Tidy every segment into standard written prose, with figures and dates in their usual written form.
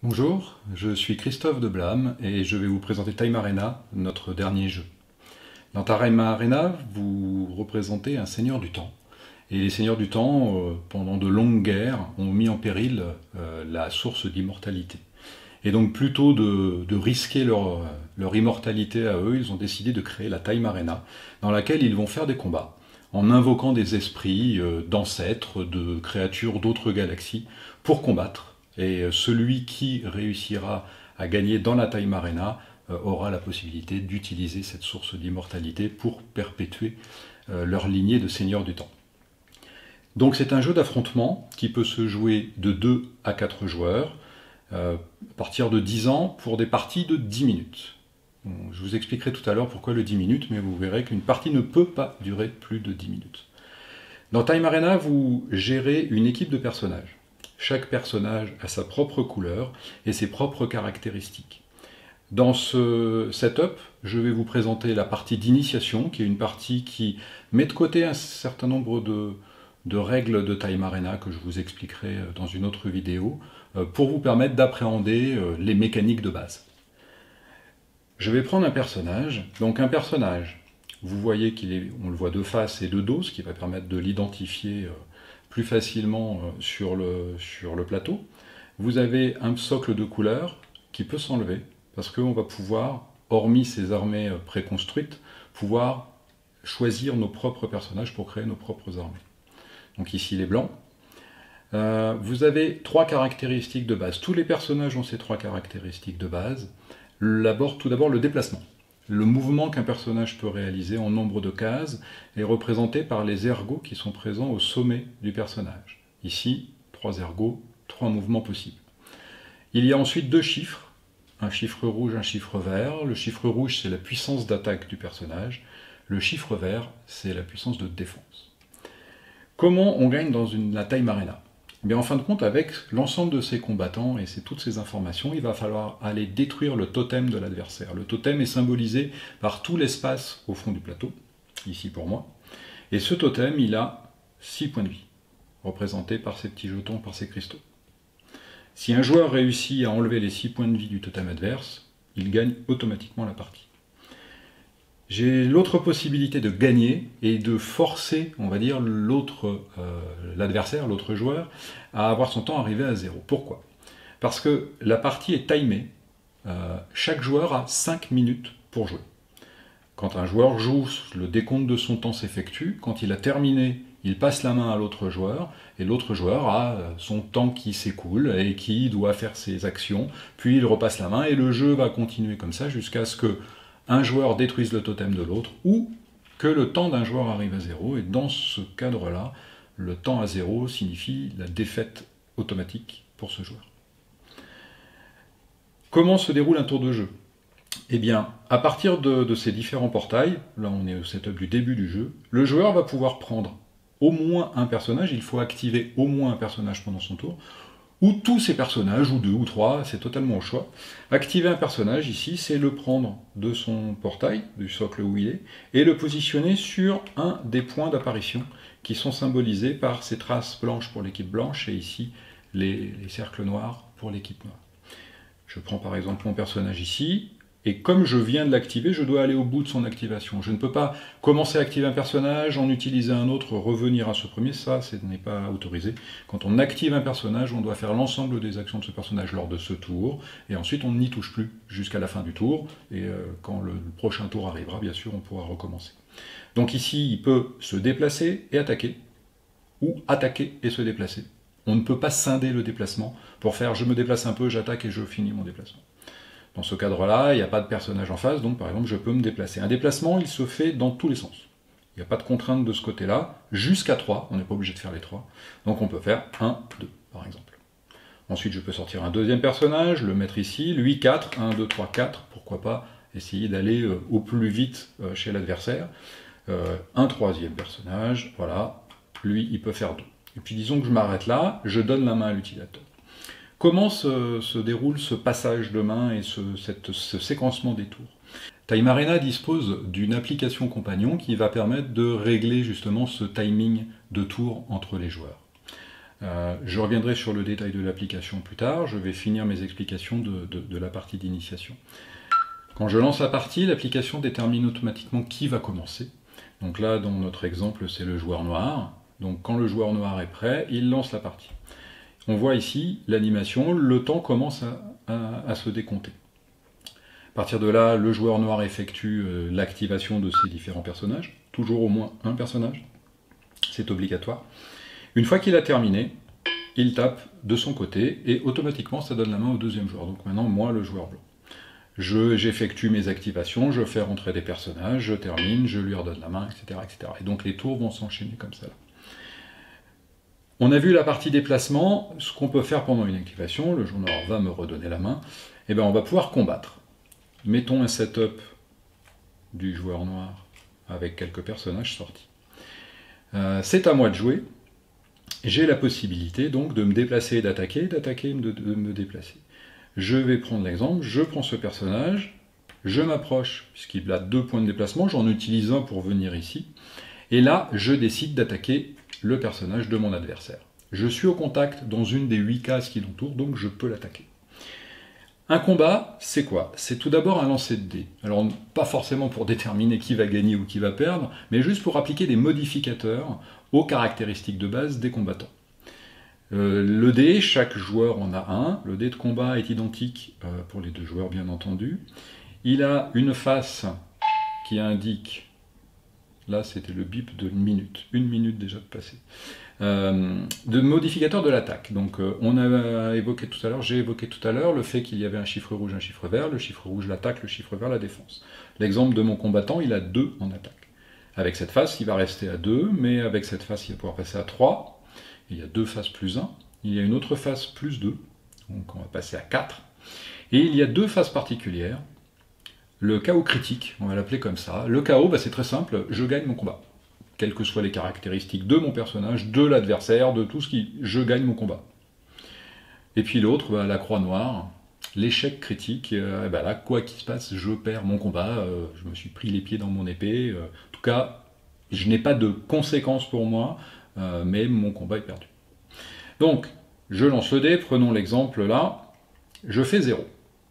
Bonjour, je suis Christophe de Blâme et je vais vous présenter Time Arena, notre dernier jeu. Dans Time Arena, vous représentez un seigneur du temps. Et les seigneurs du temps, pendant de longues guerres, ont mis en péril la source d'immortalité. Et donc plutôt de risquer leur immortalité à eux, ils ont décidé de créer la Time Arena, dans laquelle ils vont faire des combats, en invoquant des esprits d'ancêtres, de créatures d'autres galaxies, pour combattre. Et celui qui réussira à gagner dans la Time Arena aura la possibilité d'utiliser cette source d'immortalité pour perpétuer leur lignée de seigneurs du temps. Donc c'est un jeu d'affrontement qui peut se jouer de 2 à 4 joueurs, à partir de 10 ans pour des parties de 10 minutes. Bon, je vous expliquerai tout à l'heure pourquoi le 10 minutes, mais vous verrez qu'une partie ne peut pas durer plus de 10 minutes. Dans Time Arena, vous gérez une équipe de personnages. Chaque personnage a sa propre couleur et ses propres caractéristiques. Dans ce setup, je vais vous présenter la partie d'initiation, qui est une partie qui met de côté un certain nombre de règles de Time Arena que je vous expliquerai dans une autre vidéo, pour vous permettre d'appréhender les mécaniques de base. Je vais prendre un personnage. Donc un personnage, vous voyez on le voit de face et de dos, ce qui va permettre de l'identifier plus facilement sur le plateau. Vous avez un socle de couleurs qui peut s'enlever, parce qu'on va pouvoir, hormis ces armées préconstruites, pouvoir choisir nos propres personnages pour créer nos propres armées. Donc ici les blancs. Vous avez 3 caractéristiques de base. Tous les personnages ont ces 3 caractéristiques de base. Tout d'abord le déplacement. Le mouvement qu'un personnage peut réaliser en nombre de cases est représenté par les ergots qui sont présents au sommet du personnage. Ici, 3 ergots, 3 mouvements possibles. Il y a ensuite 2 chiffres, un chiffre rouge, un chiffre vert. Le chiffre rouge, c'est la puissance d'attaque du personnage. Le chiffre vert, c'est la puissance de défense. Comment on gagne dans la Time Arena ? Eh bien, en fin de compte, avec l'ensemble de ces combattants et toutes ces informations, il va falloir aller détruire le totem de l'adversaire. Le totem est symbolisé par tout l'espace au fond du plateau, ici pour moi. Et ce totem, il a 6 points de vie, représentés par ces petits jetons, par ces cristaux. Si un joueur réussit à enlever les 6 points de vie du totem adverse, il gagne automatiquement la partie. J'ai l'autre possibilité de gagner et de forcer, on va dire, l'adversaire, l'autre joueur, à avoir son temps arrivé à 0. Pourquoi ? Parce que la partie est timée. Chaque joueur a 5 minutes pour jouer. Quand un joueur joue, le décompte de son temps s'effectue. Quand il a terminé, il passe la main à l'autre joueur, et l'autre joueur a son temps qui s'écoule et qui doit faire ses actions, puis il repasse la main, et le jeu va continuer comme ça jusqu'à ce que un joueur détruise le totem de l'autre, ou que le temps d'un joueur arrive à 0, et dans ce cadre-là, le temps à 0 signifie la défaite automatique pour ce joueur. Comment se déroule un tour de jeu ? Eh bien, à partir de ces différents portails, là on est au setup du début du jeu, le joueur va pouvoir prendre au moins un personnage, il faut activer au moins un personnage pendant son tour, ou tous ces personnages, ou 2 ou 3, c'est totalement au choix. Activer un personnage, ici, c'est le prendre de son portail, du socle où il est, et le positionner sur un des points d'apparition qui sont symbolisés par ces traces blanches pour l'équipe blanche, et ici, les cercles noirs pour l'équipe noire. Je prends par exemple mon personnage ici, et comme je viens de l'activer, je dois aller au bout de son activation. Je ne peux pas commencer à activer un personnage, en utiliser un autre, revenir à ce premier, ça, ce n'est pas autorisé. Quand on active un personnage, on doit faire l'ensemble des actions de ce personnage lors de ce tour, et ensuite on n'y touche plus jusqu'à la fin du tour, et quand le prochain tour arrivera, bien sûr, on pourra recommencer. Donc ici, il peut se déplacer et attaquer, ou attaquer et se déplacer. On ne peut pas scinder le déplacement pour faire « je me déplace un peu, j'attaque et je finis mon déplacement ». Dans ce cadre-là, il n'y a pas de personnage en face, donc par exemple, je peux me déplacer. Un déplacement, il se fait dans tous les sens. Il n'y a pas de contrainte de ce côté-là, jusqu'à 3, on n'est pas obligé de faire les 3. Donc on peut faire 1, 2, par exemple. Ensuite, je peux sortir un deuxième personnage, le mettre ici, lui 4, 1, 2, 3, 4, pourquoi pas essayer d'aller au plus vite chez l'adversaire. Un troisième personnage, voilà, lui, il peut faire 2. Et puis disons que je m'arrête là, je donne la main à l'utilisateur. Comment se déroule ce passage de main et ce séquencement des tours ? Time Arena dispose d'une application compagnon qui va permettre de régler justement ce timing de tour entre les joueurs. Je reviendrai sur le détail de l'application plus tard, je vais finir mes explications de la partie d'initiation. Quand je lance la partie, l'application détermine automatiquement qui va commencer. Donc là, dans notre exemple, c'est le joueur noir. Donc quand le joueur noir est prêt, il lance la partie. On voit ici l'animation, le temps commence à se décompter. À partir de là, le joueur noir effectue l'activation de ses différents personnages, toujours au moins un personnage, c'est obligatoire. Une fois qu'il a terminé, il tape de son côté et automatiquement ça donne la main au deuxième joueur. Donc maintenant, moi, le joueur blanc. J'effectue mes activations, je fais rentrer des personnages, je termine, je lui redonne la main, etc., etc. Et donc les tours vont s'enchaîner comme ça. On a vu la partie déplacement, ce qu'on peut faire pendant une activation, le joueur noir va me redonner la main, et bien on va pouvoir combattre. Mettons un setup du joueur noir avec quelques personnages sortis. C'est à moi de jouer. J'ai la possibilité donc de me déplacer et d'attaquer, de me déplacer. Je vais prendre l'exemple, je prends ce personnage, je m'approche, puisqu'il a 2 points de déplacement, j'en utilise un pour venir ici, et là, je décide d'attaquer le personnage de mon adversaire. Je suis au contact dans une des 8 cases qui l'entourent, donc je peux l'attaquer. Un combat, c'est quoi? C'est tout d'abord un lancer de dés. Alors, pas forcément pour déterminer qui va gagner ou qui va perdre, mais juste pour appliquer des modificateurs aux caractéristiques de base des combattants. Le dé, chaque joueur en a un. Le dé de combat est identique pour les 2 joueurs, bien entendu. Il a une face qui indique... Là, c'était le bip de 1 minute. 1 minute déjà de passé. De modificateur de l'attaque. Donc, on a évoqué tout à l'heure, j'ai évoqué tout à l'heure le fait qu'il y avait un chiffre rouge, un chiffre vert. Le chiffre rouge, l'attaque, le chiffre vert, la défense. L'exemple de mon combattant, il a 2 en attaque. Avec cette face, il va rester à 2, mais avec cette face, il va pouvoir passer à 3. Il y a 2 faces plus 1. Il y a une autre face plus 2. Donc, on va passer à 4. Et il y a 2 faces particulières. Le chaos critique, on va l'appeler comme ça. Le chaos, c'est très simple, je gagne mon combat. Quelles que soient les caractéristiques de mon personnage, de l'adversaire, de tout ce qui... Je gagne mon combat. Et puis l'autre, la croix noire, l'échec critique, là, quoi qu'il se passe, je perds mon combat, je me suis pris les pieds dans mon épée. En tout cas, je n'ai pas de conséquences pour moi, mais mon combat est perdu. Donc, je lance le dé, prenons l'exemple là, je fais 0.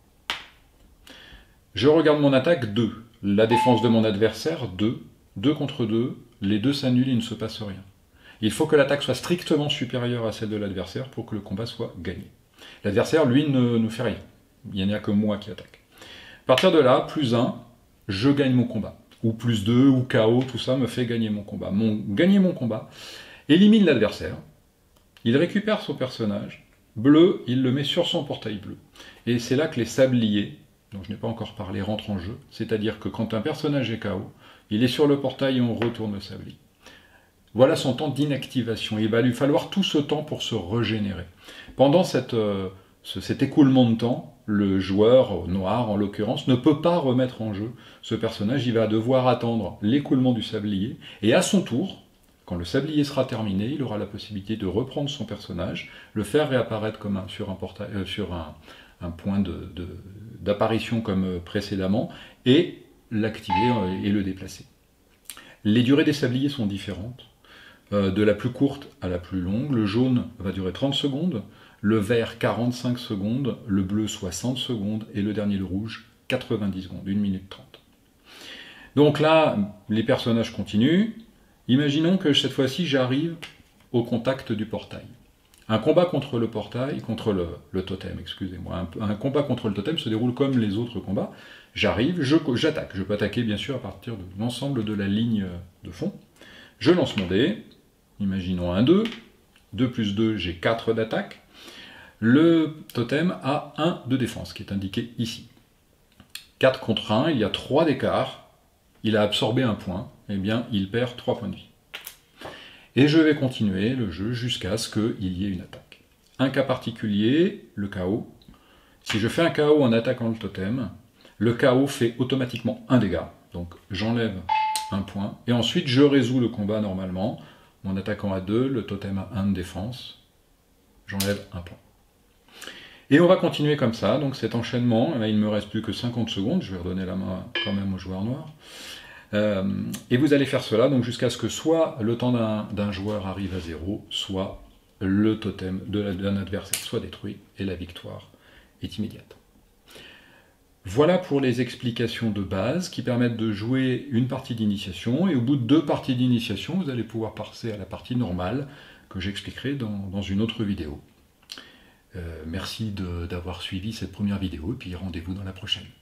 Je regarde mon attaque, 2. La défense de mon adversaire, 2. 2 contre 2, les 2 s'annulent, il ne se passe rien. Il faut que l'attaque soit strictement supérieure à celle de l'adversaire pour que le combat soit gagné. L'adversaire, lui, ne fait rien. Il n'y a que moi qui attaque. À partir de là, plus 1, je gagne mon combat. Ou plus 2, ou KO, tout ça me fait gagner mon combat. Gagner mon combat élimine l'adversaire. Il récupère son personnage. Bleu, il le met sur son portail bleu. Et c'est là que les sabliers, dont je n'ai pas encore parlé, rentre en jeu. C'est-à-dire que quand un personnage est KO, il est sur le portail et on retourne le sablier. Voilà son temps d'inactivation. Il va lui falloir tout ce temps pour se régénérer. Pendant cet écoulement de temps, le joueur noir, en l'occurrence, ne peut pas remettre en jeu ce personnage. Il va devoir attendre l'écoulement du sablier. Et à son tour, quand le sablier sera terminé, il aura la possibilité de reprendre son personnage, le faire réapparaître comme sur un point d'apparition comme précédemment, et l'activer et le déplacer. Les durées des sabliers sont différentes, de la plus courte à la plus longue. Le jaune va durer 30 secondes, le vert 45 secondes, le bleu 60 secondes, et le dernier, le rouge, 90 secondes, 1 minute 30. Donc là, les personnages continuent. Imaginons que cette fois-ci, j'arrive au contact du portail. Un combat contre le portail, contre le totem, excusez-moi. Un combat contre le totem se déroule comme les autres combats. J'arrive, j'attaque. Je peux attaquer, bien sûr, à partir de l'ensemble de la ligne de fond. Je lance mon dé. Imaginons un 2. 2 plus 2, j'ai 4 d'attaque. Le totem a 1 de défense, qui est indiqué ici. 4 contre 1, il y a 3 d'écart. Il a absorbé un point. Eh bien, il perd 3 points de vie. Et je vais continuer le jeu jusqu'à ce qu'il y ait une attaque. Un cas particulier, le KO. Si je fais un KO en attaquant le totem, le KO fait automatiquement 1 dégât. Donc j'enlève un point. Et ensuite, je résous le combat normalement. Mon attaquant a 2, le totem a 1 de défense. J'enlève un point. Et on va continuer comme ça. Donc cet enchaînement, là, il ne me reste plus que 50 secondes. Je vais redonner la main quand même au joueur noir. Et vous allez faire cela donc jusqu'à ce que soit le temps d'un joueur arrive à 0, soit le totem d'un adversaire soit détruit et la victoire est immédiate. Voilà pour les explications de base qui permettent de jouer une partie d'initiation, et au bout de 2 parties d'initiation, vous allez pouvoir passer à la partie normale que j'expliquerai dans une autre vidéo. Merci d'avoir suivi cette première vidéo, et puis rendez-vous dans la prochaine.